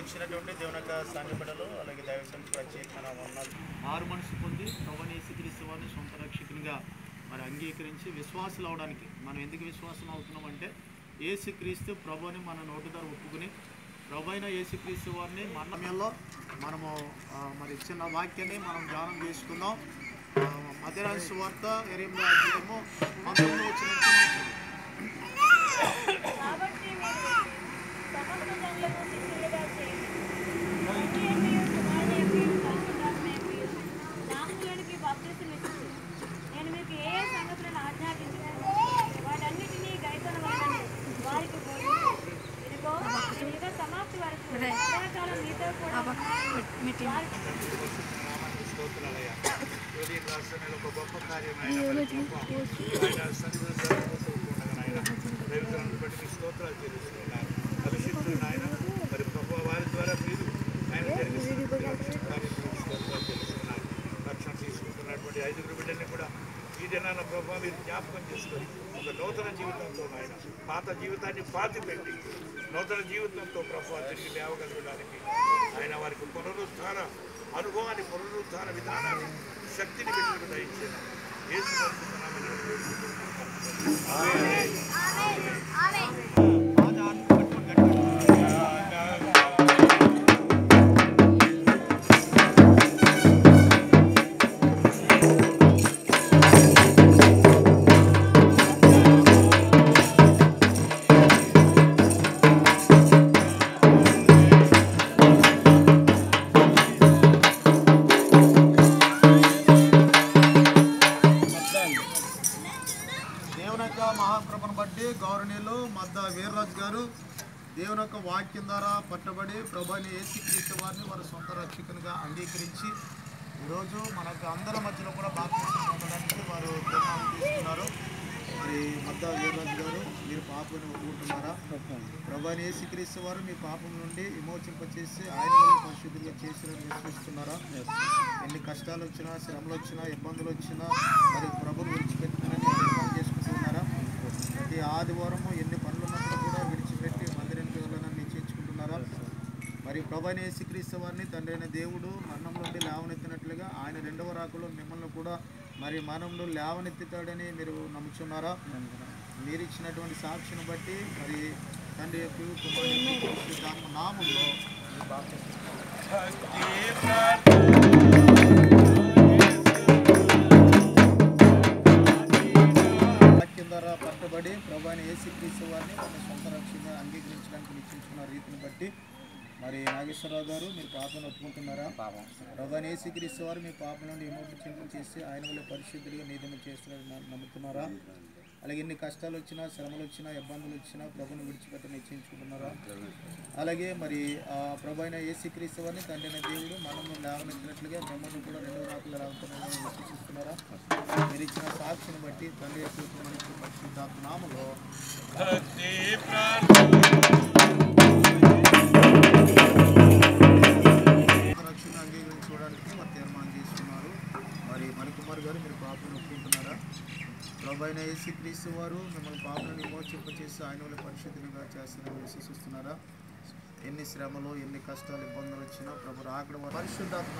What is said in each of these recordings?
వచ్చినటువంటి దేవుని యొక్క సంఘ బిడ్డలు అలాగే దైవజనులకు ప్రత్యేకమైన వందనాలు. మారు మనసు పొంది ప్రభువైన యేసుక్రీస్తు వారిని సొంత రక్షకునిగా మరి అంగీకరించి విశ్వాసులు అవడానికి మనం ఎందుకు విశ్వాసం అవుతున్నామంటే యేసుక్రీస్తు ప్రభువుని మన నోటి ద్వారా ఒప్పుకుని ప్రభువైన యేసుక్రీస్తు వారిని మన సమయంలో మనము మరి చిన్న వాక్యాన్ని మనం ధ్యానం చేసుకుందాం. మత్తయి సువార్త 8వ అధ్యాయము 19వ వచనం. నేను మీకు ఏ సంగతులను ఆజ్ఞాపించాను వాటన్నిటినీ గైకొనవలెనని వారికి బోధించు. ఇదిగో ఈ యుగ సమాప్తి వరకు సదాకాలం మీతో కూడా గొప్ప కార్యం స్తోత్రాలు తెలుస్తున్నాను. అభిషిక్తులు నాయన మరి ప్రభు వారి ద్వారా మీరు ఆయన జరిగిస్తున్న స్తోత్రాలు తెలుస్తున్నాను. రక్షణ తీసుకుంటున్నటువంటి 5 బిడ్డల్ని కూడా ఈ దినాన ప్రభు మీరు జ్ఞాపకం చేసుకొని ఒక నూతన జీవితంతో ఆయన పాత జీవితాన్ని పాతిపెట్టి నూతన జీవితంతో ప్రభు తిరిగి లేవగలగడానికి ఆయన వారికి పునరుద్ధార అనుభవాన్ని పునరుద్ధార విధానాన్ని శక్తిని బిడ్డలకు దయచేసి మహాకృపను బట్టి గౌరవనీయులు మద్దె వీర్రాజు గారు దేవుని యొక్క వాక్యం ద్వారా పట్టబడి ప్రభువైన యేసుక్రీస్తు వారిని వారి సొంత రక్షకునిగా అంగీకరించి ఈరోజు మనకు అందరి మధ్యలో కూడా బాప్తిసం పొందడానికి వారు తీర్మానం తీసుకున్నారు. మరి మద్దె వీర్రాజు గారు మీరు పాపను ఒప్పుకుంటున్నారా? ప్రభువైన యేసుక్రీస్తు వారు మీ పాపం నుండి విమోచింపచేసి ఆయన వల్ల పరిశుద్ధిగా చేసిరని విశ్వసిస్తున్నారా? ఎన్ని కష్టాలు వచ్చినా శ్రమలు వచ్చినా ఇబ్బందులు వచ్చినా మరి ప్రభుని విడిచిపెట్టుకుని తీర్మానం చేసుకుంటున్నారా? ప్రతి ఆదివారము ఎన్ని పనులు ఉన్నప్పుడు కూడా విడిచిపెట్టి మందిరానికి వెళ్ళాలని నిశ్చయించుకుంటున్నారా? మరి ప్రభువైన యేసుక్రీస్తు వారిని తండ్రి అయిన దేవుడు మరణం నుండి లేవనెత్తినట్లుగా ఆయన 2వ రాకలో మిమ్మల్ని కూడా మరి మరణంలో లేవనెత్తుతాడని మీరు నమ్ముచున్నారా? మీరు ఇచ్చినటువంటి సాక్షిని బట్టి మరి తండ్రి యొక్క కుమారుని నామంలో ద్వారా పట్టబడి ప్రభువైన యేసుక్రీస్తు వారిని మన సొంత రక్షణగా అంగీకరించడానికి నిశ్చయించుకున్న రీతిని బట్టి మరి నాగేశ్వరరావు గారు మీరు పాపను ఒప్పుకుంటున్నారా? ప్రభువైన యేసుక్రీస్తు వారు మీ పాప నుండి విమోచన చేసి ఆయన వల్ల పరిశుద్ధులుగా నీతిని చేస్తున్నారని నమ్ముతున్నారా? అలాగే ఎన్ని కష్టాలు వచ్చినా శ్రమలు వచ్చినా ఇబ్బందులు వచ్చినా ప్రభుని విడిచిపెట్ట నిశ్చయించుకుంటున్నారా? అలాగే మరి ప్రభువైన యేసుక్రీస్తు వారిని తండ్రి అయిన దేవుడు మనల్ని లేవనెత్తినట్లుగా మిమ్మల్ని కూడా 2వ రాకలో లేవనెత్తాలని విశ్వసిస్తున్నారా? మీరు ఇచ్చిన సాక్షిని బట్టి తండ్రి యొక్క పరిశుద్ధాత్మ నామములో రక్షణ అంగీకరించుకోవడానికి వారు తీర్మానం చేసుకున్నారు. మరి మణికుమార్ గారు మీరు పాపను ఒప్పుకుంటున్నారా? ప్రభువైన యేసుక్రీస్తు వారు మిమ్మల్ని పాపలను విమోచింపచేసి ఆయన వల్ల పరిశుద్ధులుగా చేస్తారని విశ్వసిస్తున్నారా? ఎన్ని శ్రమలు ఎన్ని కష్టాలు ఇబ్బందులు వచ్చినా ప్రభు రాకడ పరిశుద్ధాత్మ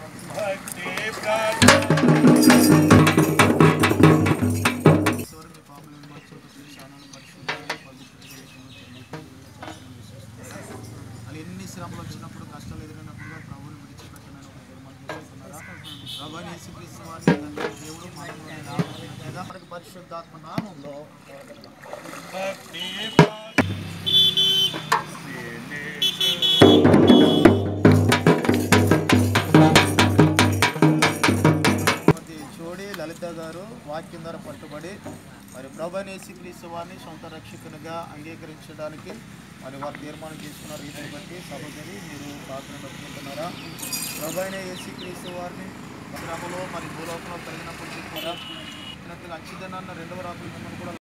మీ పాపలను విమోచింపచేసి ఆయన పరిశుద్ధులుగా అలా ఎన్ని శ్రమలు వచ్చినప్పుడు కష్టాలు ఎదురైనప్పుడు ప్రభువుని విడిచిపెట్టమని ఒక తీర్మానం చేసుకున్నారా? ప్రభువైన యేసుక్రీస్తు వారిని దేవుడు మనకు పరిశుద్ధాత్మ నామంలో చోడి లలిత గారు వాక్యం ద్వారా పట్టుబడి మరి ప్రభువైన యేసుక్రీస్తు వారిని సొంత రక్షకునిగా అంగీకరించడానికి మరి వారు తీర్మానం చేసుకున్న రీతిని బట్టి సహోదరి మీరు పాత్రను ఒప్పుకుంటున్నారా? ప్రభువైన యేసుక్రీస్తు వారిని శ్రమలో మరి భూలోకంలో కలిగినప్పుడు చెప్పారా? అచ్చిదనాన్న 2వ రాకలో మిమ్మల్ని కూడా